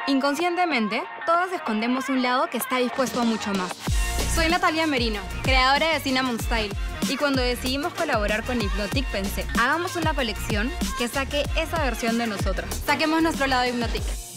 Inconscientemente, todos escondemos un lado que está dispuesto a mucho más. Soy Natalia Merino, creadora de Cinnamon Style, y cuando decidimos colaborar con Hypnotic pensé, hagamos una colección que saque esa versión de nosotros. Saquemos nuestro lado Hypnotic.